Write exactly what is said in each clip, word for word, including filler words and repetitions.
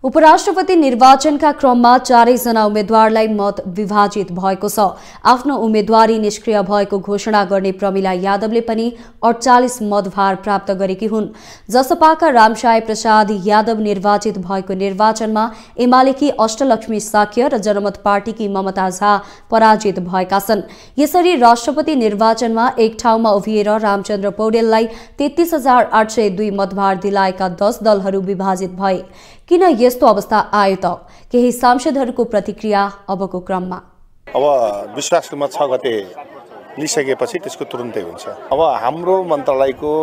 उपराष्ट्रपति निर्वाचनका क्रममा चारैजना उम्मेद्वारलाई मत विभाजित भएको छ। आफ्नो उम्मेद्वारी निष्क्रिय भएको घोषणा गर्ने प्रमिला यादवले पनि अडचालीस मतभार प्राप्त गरेकी हुन्। जसपाका रामसाय प्रसाद यादव निर्वाचित भएको निर्वाचनमा एमालेकी अष्टलक्ष्मी साक्य र जनमत पार्टीकी ममता झा पराजित भएका छन्। यसरी राष्ट्रपति निर्वाचनमा एक ठाउँमा उभिएर रामचन्द्र पौडेललाई तेत्तीस हजार आठ सय दुई मतभार दिलाएका दस दलहरू विभाजित भए। किन यस्तो अवस्था आयो त? केही सांसदहरूको प्रतिक्रिया अबको क्रममा। अब विश्वासको मत छ गते लिइसकेपछि त्यसको तुरुन्तै हुन्छ। अब हाम्रो मन्त्रालयको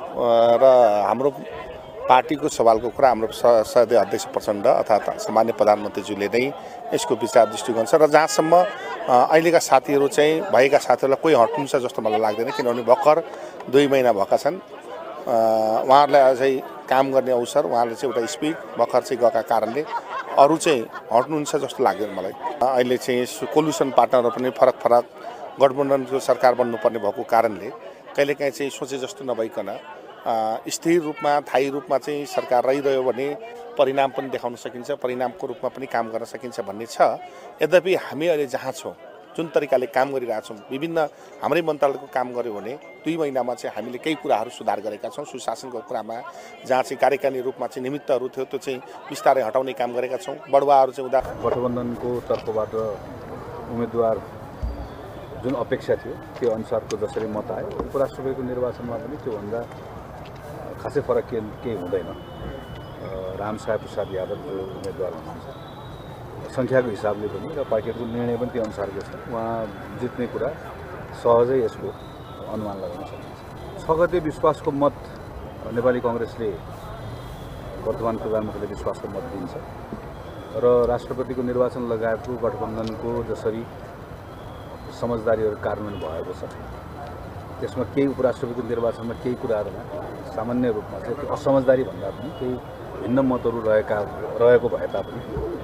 र हाम्रो पार्टीको सवालको कुरा हाम्रो सदस्य अध्यक्ष प्रचण्ड अर्थात् सामान्य प्रधानमन्त्रीज्यूले नै यसको विचार दृष्टिकोण छ र जहाँसम्म अहिलेका साथीहरू चाहिँ भएका साथीहरूलाई कोही हट्नुहुन्छ जस्तो मलाई लाग्दैन, किनभने भर्खर दुई महिना भएका छन्। उहाँहरूलाई अझै काम गर्ने अवसर, उहाँले चाहिँ एउटा स्पिड भर्खर चाहिँ गएका कारणले अरू चाहिँ हट्नुहुन्छ जस्तो लाग्दैन मलाई। अहिले चाहिँ कोल्युसन पार्टनर पनि फरक फरक गठबन्धनको सरकार बन्नुपर्ने भएको कारणले कहिलेकाहीँ चाहिँ सोचे जस्तो नभइकन स्थिर रूपमा थायी रूपमा चाहिँ सरकार रहिरह्यो भने परिणाम पनि देखाउन सकिन्छ, परिणामको रूपमा पनि काम गर्न सकिन्छ भन्ने छ। यद्यपि हामी अहिले जहाँ छौँ, जुन तरिकाले काम गरिरहेछौँ, विभिन्न हाम्रै मन्त्रालयको काम गऱ्यो भने दुई महिनामा चाहिँ हामीले केही कुराहरू सुधार गरेका छौँ। सुशासनको कुरामा जहाँ चाहिँ कार्यकारिणी रूपमा चाहिँ निमित्तहरू थियो त्यो चाहिँ बिस्तारै हटाउने काम गरेका छौँ। बढुवाहरू चाहिँ उदा गठबन्धनको तर्फबाट उम्मेदवार जुन अपेक्षा थियो त्यो अनुसारको जसरी मत आयो, उपराष्ट्रपतिको निर्वाचनमा पनि त्योभन्दा खासै फरक के केही हुँदैन। रामसाय प्रसाद यादव जो उम्मेदवार हुनुहुन्छ सङ्ख्याको हिसाबले पनि र पार्टीको निर्णय पनि त्यो अनुसारको छ। उहाँ जित्ने कुरा सहजै यसको अनुमान लगाउन सकिन्छ। छ गते विश्वासको मत नेपाली कङ्ग्रेसले वर्तमान प्रधानमन्त्रीले विश्वासको मत दिन्छ र राष्ट्रपतिको निर्वाचन लगायतको गठबन्धनको जसरी समझदारीहरू कार्यान्वयन भएको छ त्यसमा केही उपराष्ट्रपतिको निर्वाचनमा केही कुराहरूमा सामान्य रूपमा चाहिँ त्यो असमझदारी भन्दा पनि केही भिन्न मतहरू रहेका रहेको भए तापनि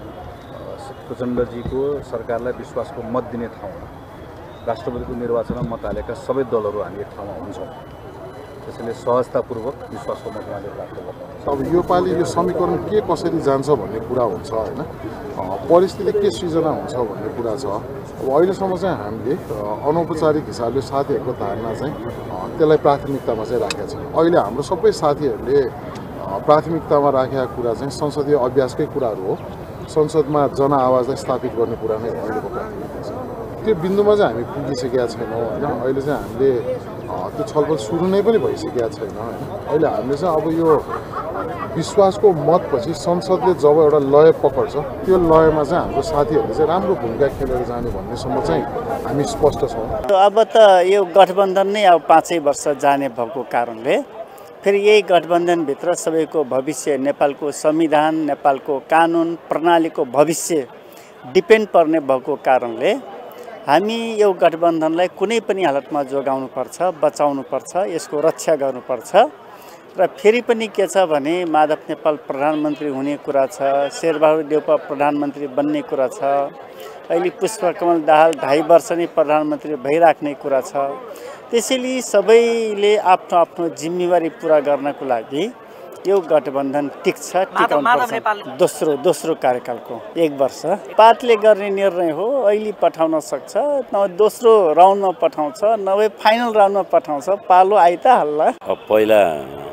प्रचण्डजीको सरकारलाई विश्वासको मत दिने ठाउँमा राष्ट्रपतिको निर्वाचनमा मत हालेका सबै दलहरू हामी एक ठाउँमा हुन्छौँ। त्यसैले सहजतापूर्वक विश्वासको मत उहाँले प्राप्त गर्नुहुन्छ। अब यो पालि यो समीकरण के कसरी जान्छ भन्ने कुरा हुन्छ होइन, परिस्थिति के सृजना हुन्छ भन्ने कुरा छ। अब अहिलेसम्म चाहिँ हामीले अनौपचारिक हिसाबले साथीहरूको धारणा चाहिँ त्यसलाई प्राथमिकतामा चाहिँ राखेका छौँ। अहिले हाम्रो सबै साथीहरूले प्राथमिकतामा राखेका कुरा चाहिँ संसदीय अभ्यासकै कुराहरू हो। संसदमा जनआवाजलाई स्थापित गर्ने कुरा नै अहिलेको प्राथमिकता छ। त्यो बिन्दुमा चाहिँ हामी पुगिसकेका छैनौँ होइन। अहिले चाहिँ हामीले त्यो छलफल सुरु नै पनि भइसकेका छैन होइन। अहिले हामीले चाहिँ अब यो विश्वासको मतपछि संसदले जब एउटा लय पक्र्छ त्यो लयमा चाहिँ हाम्रो साथीहरूले चाहिँ राम्रो भूमिका खेलेर जाने भन्नेसम्म चाहिँ हामी स्पष्ट छौँ। अब त यो गठबन्धन नै अब पाँचै वर्ष जाने भएको कारणले फेरि यही गठबन्धनभित्र सबैको भविष्य, नेपालको संविधान, नेपालको कानुन प्रणालीको भविष्य डिपेन्ड पर्ने भएको कारणले हामी यो गठबन्धनलाई कुनै पनि हालतमा जोगाउनुपर्छ, बचाउनुपर्छ, यसको रक्षा गर्नुपर्छ। र फेरि पनि के छ भने माधव नेपाल प्रधानमन्त्री हुने कुरा छ, शेरबहादुर देउपा प्रधानमन्त्री बन्ने कुरा छ, अहिले पुष्पकमल दाहाल ढाई वर्ष नै प्रधानमन्त्री भइराख्ने कुरा छ। त्यसैले सबैले आफ्नो आफ्नो जिम्मेवारी पुरा गर्नको लागि यो गठबन्धन टिक्छ, टिकाउनुपर्छ। दोस्रो दोस्रो कार्यकालको एक वर्ष पार्टीले गर्ने निर्णय हो। अहिले पठाउन सक्छ, नभए दोस्रो राउन्डमा पठाउँछ, नभए फाइनल राउन्डमा पठाउँछ। पालो आइ त हल्ला। पहिला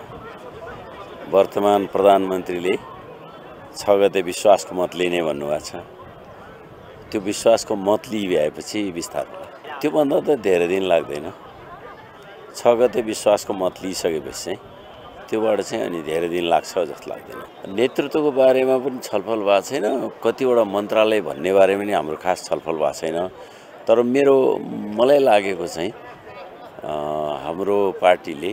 वर्तमान प्रधानमन्त्रीले छ गते विश्वासको मत लिने भन्नुभएको छ। त्यो विश्वासको मत लिइभएपछि बिस्तारै त्योभन्दा त धेरै दिन लाग्दैन। छ गते विश्वासको मत लिइसकेपछि चाहिँ त्योबाट चाहिँ अनि धेरै दिन लाग्छ जस्तो लाग्दैन। नेतृत्वको बारेमा पनि छलफल भएको छैन, कतिवटा मन्त्रालय भन्ने बारेमा पनि हाम्रो खास छलफल भएको छैन। तर मेरो मलाई लागेको चाहिँ हाम्रो पार्टीले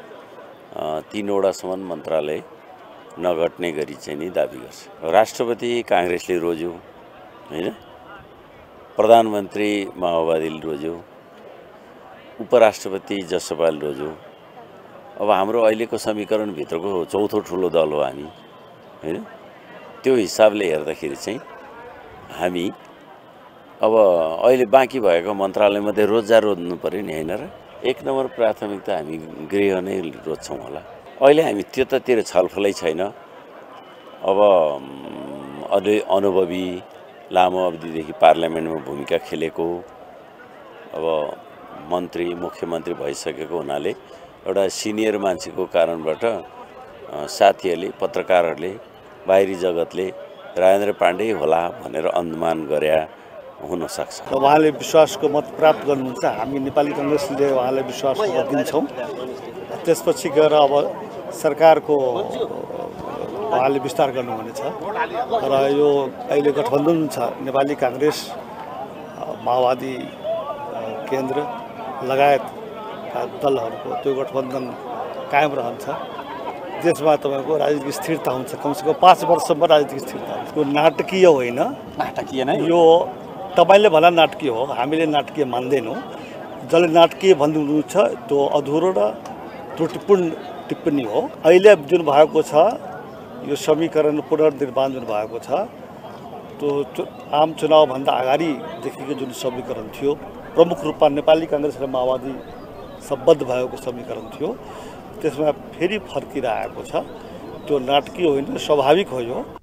तीनवटासम्म मन्त्रालय नघट्ने गरी चाहिँ नि दाबी गर्छ। राष्ट्रपति काङ्ग्रेसले रोज्यो होइन, प्रधानमन्त्री माओवादीले रोज्यो, उपराष्ट्रपति जसपाल रोज्यो। अब हाम्रो अहिलेको समीकरणभित्रको चौथो ठुलो दल हो हामी होइन। त्यो हिसाबले हेर्दाखेरि चाहिँ हामी अब अहिले बाँकी भएको मन्त्रालयमध्ये रोजा रोज्नु पऱ्यो नि होइन र। एक नम्बर प्राथमिकता हामी गृह नै रोज्छौँ होला। अहिले हामी त्यतातिर छलफलै छैन। अब अझै अनुभवी लामो अवधिदेखि पार्लियामेन्टमा भूमिका खेलेको अब मन्त्री मुख्यमन्त्री भइसकेको हुनाले एउटा सिनियर मान्छेको कारणबाट साथीहरूले पत्रकारहरूले बाहिरी जगतले राजेन्द्र पाण्डे होला भनेर अनुमान गरे हुन सक्छ। उहाँले विश्वासको मत प्राप्त गर्नुहुन्छ, हामी नेपाली कांग्रेसले उहाँलाई विश्वासको मत दिन्छौँ। त्यसपछि गएर अब सरकारको उहाँले विस्तार गर्नुहुनेछ र यो अहिले गठबन्धन छ नेपाली कांग्रेस माओवादी केन्द्र लगायतका दलहरूको त्यो गठबन्धन कायम रहन्छ। देशमा तपाईँको राजनीतिक स्थिरता हुन्छ, कमसेकम पाँच वर्षसम्म राजनीतिक स्थिरता हुन्छ। यो नाटकीय होइन, नाटकीय नै यो तपाईँले भन्दा नाटकीय हो, हामीले नाटकीय मान्दैनौँ। जसले नाटकीय भन्नुहुन्छ त्यो अधुरो र त्रुटिपूर्ण टिप्पणी हो। अहिले जुन भएको छ यो समीकरण पुनर्निर्माण जुन भएको छ त्यो आम चुनावभन्दा अगाडिदेखिको जुन समीकरण थियो, प्रमुख रूपमा नेपाली कांग्रेस र माओवादी सम्बद्ध भएको समीकरण थियो, त्यसमा फेरि फर्किरहेको छ। त्यो नाटकीय होइन, स्वाभाविक हो यो।